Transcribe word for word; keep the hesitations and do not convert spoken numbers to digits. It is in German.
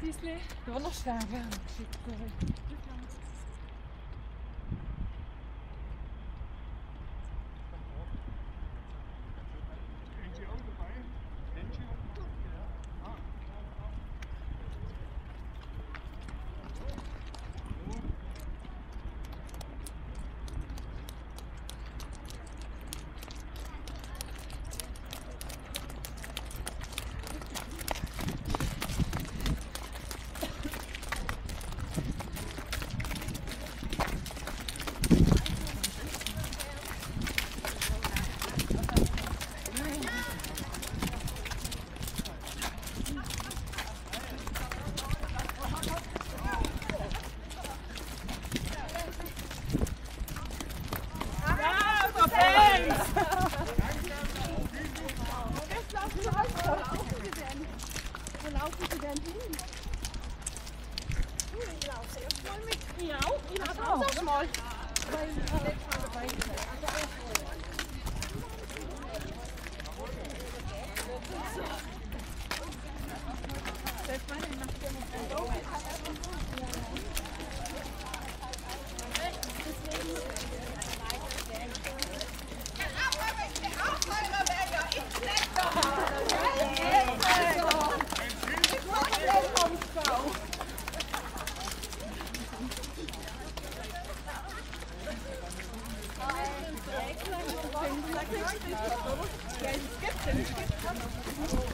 bisschen Donnerstag geschickt. Wo laufen Sie denn hin? Ich laufe erstmal mit. Ich auch. Ich laufe auch erstmal. Weil ich nicht dabei bin. Ja, es gibt es.